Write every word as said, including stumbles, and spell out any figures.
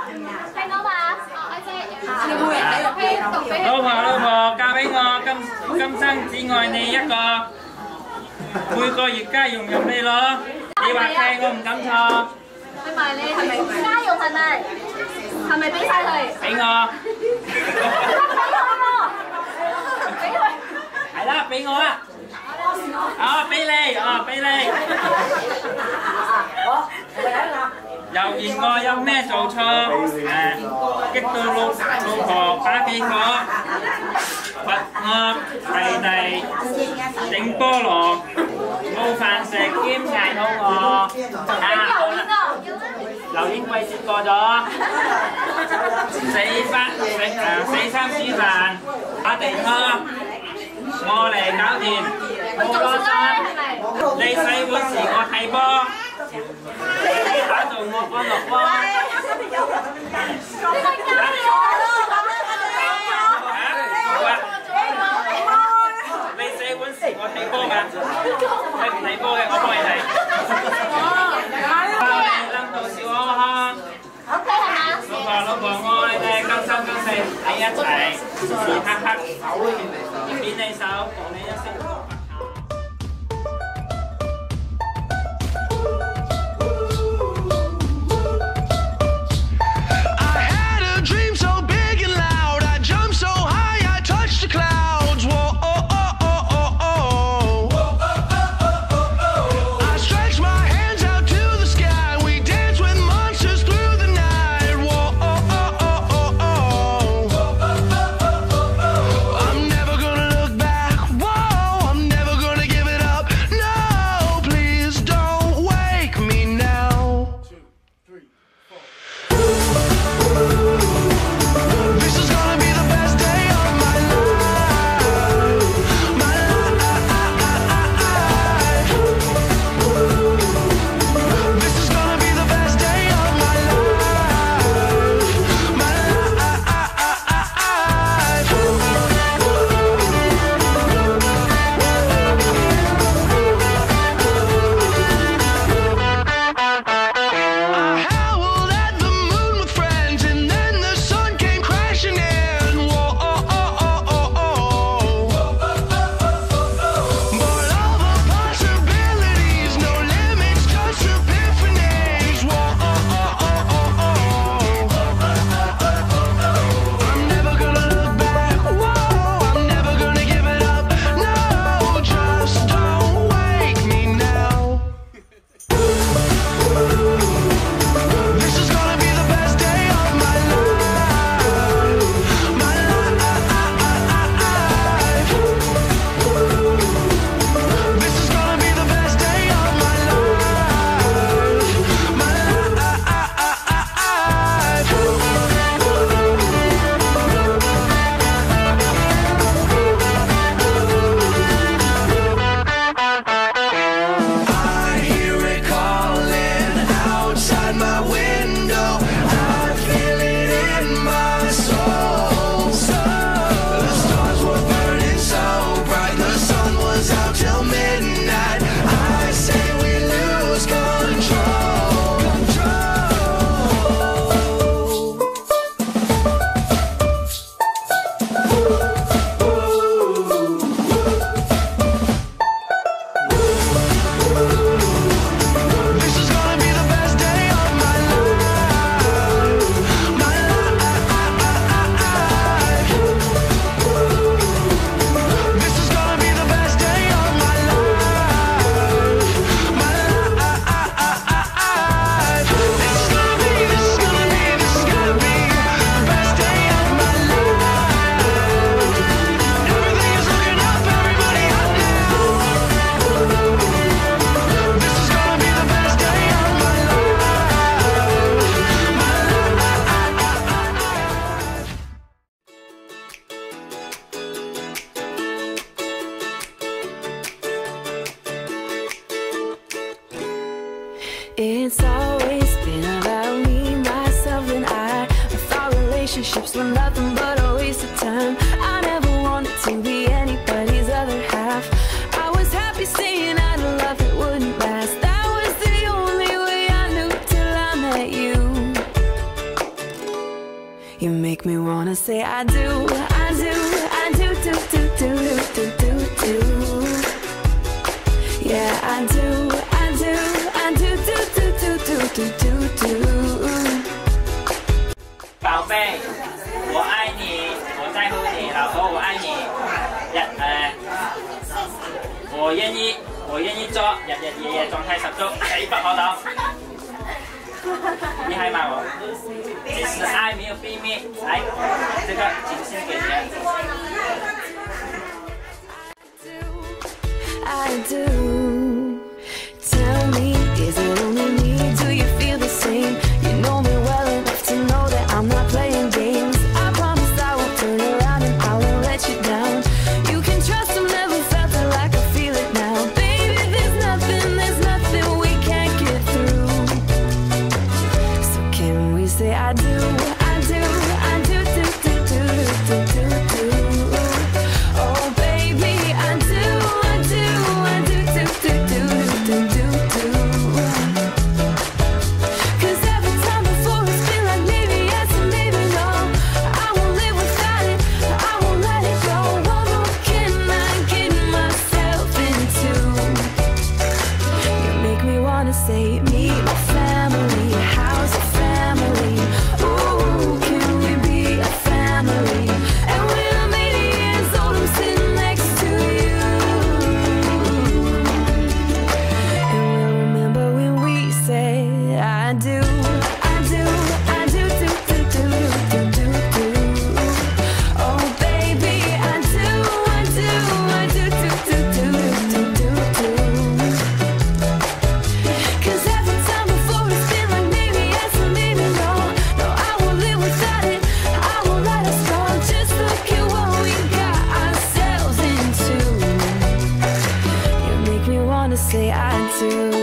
聽到嘛？ 老婆老婆，嫁俾我，今今生只愛你一個，每個月家用任你攞，你話聽我唔敢錯。 佢問你係咪家用係咪？係咪俾晒佢？ 俾我。 俾佢。 係啦，俾我啦。哦，俾你，哦，俾你。又嫌我有咩做錯？誒，激到老老婆打幾個，罰我弟弟整菠蘿，冇飯食兼嗌肚餓。啊，好啦，榴蓮季節過咗，死翻食誒死衫煮飯，打地拖，我嚟搞掂，冇多心。你洗碗時我睇波。你打到我安樂窩。你洗碗時我睇波㗎，你唔睇波嘅我幫你睇。包你冧到笑呵呵。 OK 係嘛？ 老婆老婆愛你，今生今世喺一齊，時刻刻牽你手，共你一生。 It's always been about me, myself and I. I thought relationships were nothing but a waste of time. I never wanted to be anybody's other half. I was happy saying I'd love that wouldn't last. That was the only way I knew till I met you. You make me wanna say I do, I do, I do, do, do, do, do, do, do. Yeah, I do, I do, I do, do, do, do, do, do, do. 宝贝，我爱你，我在乎你，老婆我愛你。日誒，我願意，我願意做日日夜夜狀態十足，死不可擋。你係嗎我？即使愛沒有秘密，來，這個精心給你。 I do. Tell me, is it only me? Do you feel the same? You know me well enough to know that I'm not playing games. I promise I won't turn around and I won't let you down. You can trust I've never felt it like I feel it now. Baby, there's nothing, there's nothing we can't get through. So can we say I do, I do, I do, do, do, do, do, do, do. Oh baby, I do, I do, I do, do, do, do, do, do, do. 'Cause every time before it's been like maybe yes and maybe no. I won't live without it, I won't let it go. What more can I get myself into? You make me wanna say meet my family, how's your family? Ooh, can we be a family? And when I'm eighty years old, I'm sitting next to you. And we'll remember when we say I do, I do, I do, do, do, do, do, do, do. Oh baby, I do, I do, I do, do, do, do, do, do, do. 'Cause every time before it's been like maybe yes and maybe no. No, I won't live without it, I won't let us go. Just look at what we got ourselves into. You make me wanna say I do.